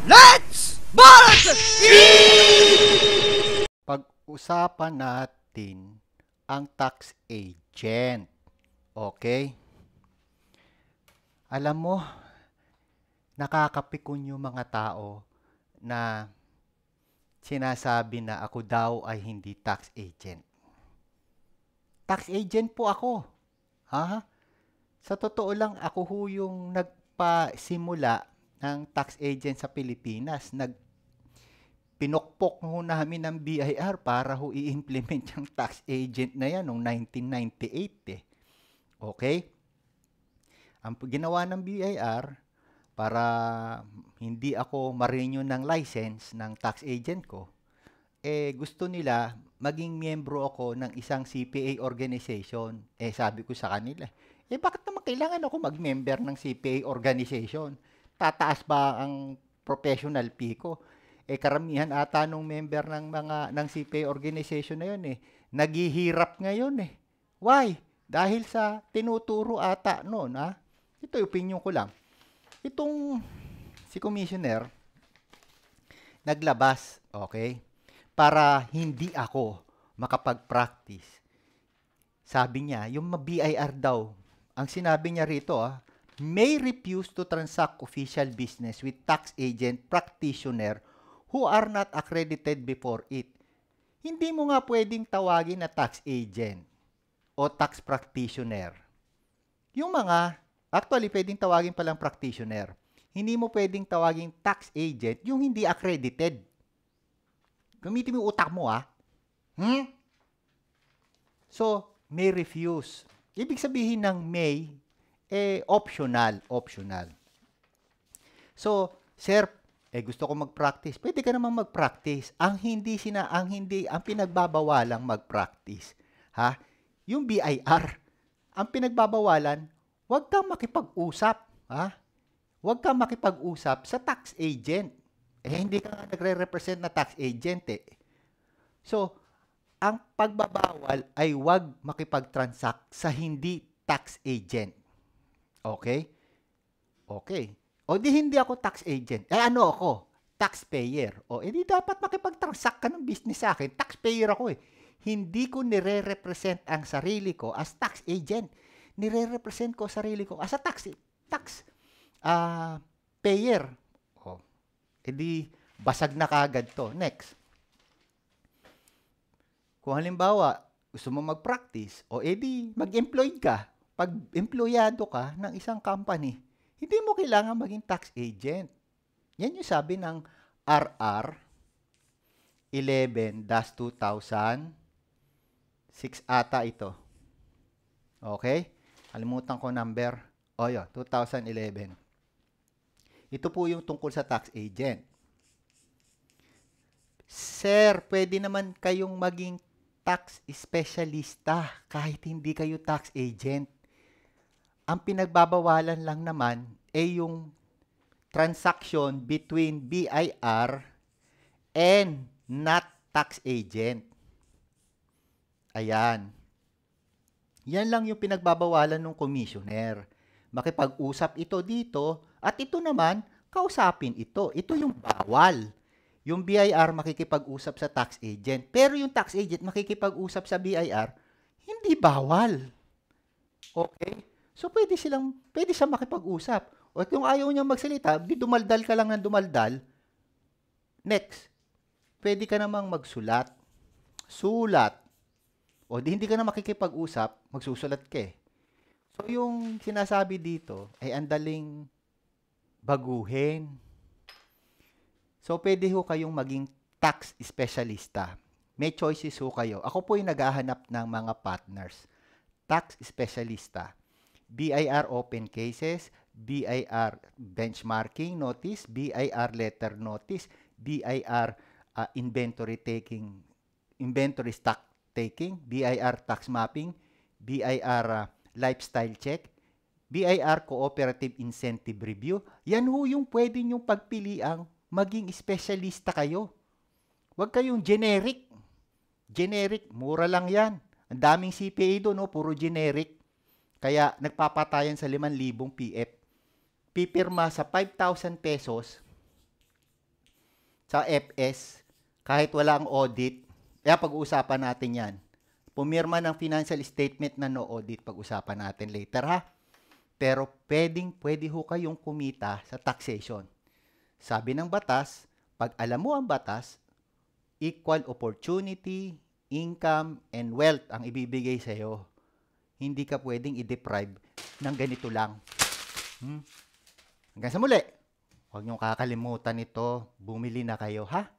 Let's Balance! Pag-usapan natin ang tax agent. Okay? Alam mo, nakakapikon yung mga tao na sinasabi na ako daw ay hindi tax agent. Tax agent po ako. Ha? Sa totoo lang, ako ho yung nagpasimula ng tax agent sa Pilipinas. Pinokpok ho namin ng BIR para ho i-implement yung tax agent na yan noong 1998 eh. Okay? Ang ginawa ng BIR para hindi ako ma-renew ng license ng tax agent ko, gusto nila maging miyembro ako ng isang CPA organization. Sabi ko sa kanila, bakit naman kailangan ako mag-member ng CPA organization? Tataas ba ang professional fee ko? Karamihan ata nung member ng CPA organization na yun naghihirap ngayon Why? Dahil sa tinuturo ata noon Ito yung opinion ko lang. Itong si Commissioner naglabas, okay? Para hindi ako makapag-practice. Sabi niya, yung BIR daw, ang sinabi niya rito may refuse to transact official business with tax agent practitioner who are not accredited before it. Hindi mo nga pwedeng tawagin na tax agent o tax practitioner. Yung mga, actually pwedeng tawagin palang practitioner. Hindi mo pwedeng tawagin tax agent yung hindi accredited. Gamitin mo yung utak mo So, may refuse. Ibig sabihin ng may, optional. So, sir, gusto ko mag-practice. Pwede ka naman mag-practice. Ang pinagbabawalang mag-practice. Yung BIR, ang pinagbabawalan, huwag kang makipag-usap. Huwag kang makipag-usap sa tax agent. Hindi ka nagre-represent na tax agent So, ang pagbabawal ay huwag makipag-transact sa hindi tax agent. Okay? Okay. O di hindi ako tax agent. Ano ako? Taxpayer. Di dapat makipag-transact ka ng business sa akin. Taxpayer ako Hindi ko nire-represent ang sarili ko as tax agent. Nire-represent ko sarili ko as a tax payer. Di basag na kagad to. Next. Kung halimbawa, gusto mo mag-practice, di mag-employed ka. Pag empleyado ka ng isang company, hindi mo kailangan maging tax agent. Yan yung sabi ng RR 11-2006 ata ito. Okay? Kalimutan ko number. 2011. Ito po yung tungkol sa tax agent. Sir, pwede naman kayong maging tax specialista kahit hindi kayo tax agent. Ang pinagbabawalan lang naman yung transaction between BIR and not tax agent. Ayan. Yan lang yung pinagbabawalan ng commissioner. Makipag-usap ito dito at ito naman, kausapin ito. Ito yung bawal. Yung BIR makikipag-usap sa tax agent. Pero yung tax agent makikipag-usap sa BIR, hindi bawal. Okay? So, pwede siyang makipag-usap. O kung ayaw niya magsalita, di dumaldal ka lang ng dumaldal. Next, pwede ka namang magsulat. Sulat. O di hindi ka na makikipag-usap, magsusulat ka So, yung sinasabi dito ay andaling baguhin. So, pwede ho kayong maging tax specialista. May choices ho kayo. Ako po yung naghahanap ng mga partners. Tax specialista. BIR open cases, BIR benchmarking notice, BIR letter notice, BIR inventory stock taking, BIR tax mapping, BIR lifestyle check, BIR cooperative incentive review. Yan ho yung pwede nyong pagpiliang maging specialista kayo. Huwag kayong generic. Generic, mura lang yan. Ang daming CPA doon, puro generic. Kaya nagpapatayan sa 5,000 PF. Pipirma sa 5,000 pesos sa FS, kahit wala ang audit, kaya pag-uusapan natin yan. Pumirma ng financial statement na no audit, pag-usapan natin later ha. Pero pwede ho kayong kumita sa taxation. Sabi ng batas, pag alam mo ang batas, equal opportunity, income, and wealth ang ibibigay sa iyo. Hindi ka pwedeng i-deprive ng ganito lang. Hanggang sa muli, huwag niyong kakalimutan ito, bumili na kayo ha.